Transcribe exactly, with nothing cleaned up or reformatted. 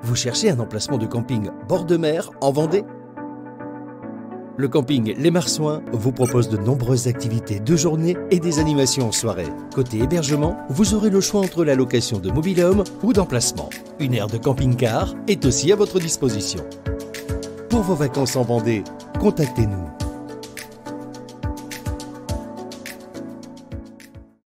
Vous cherchez un emplacement de camping bord de mer en Vendée? Le camping Les Marsouins vous propose de nombreuses activités de journée et des animations en soirée. Côté hébergement, vous aurez le choix entre la location de mobil-home ou d'emplacement. Une aire de camping-car est aussi à votre disposition. Pour vos vacances en Vendée, contactez-nous.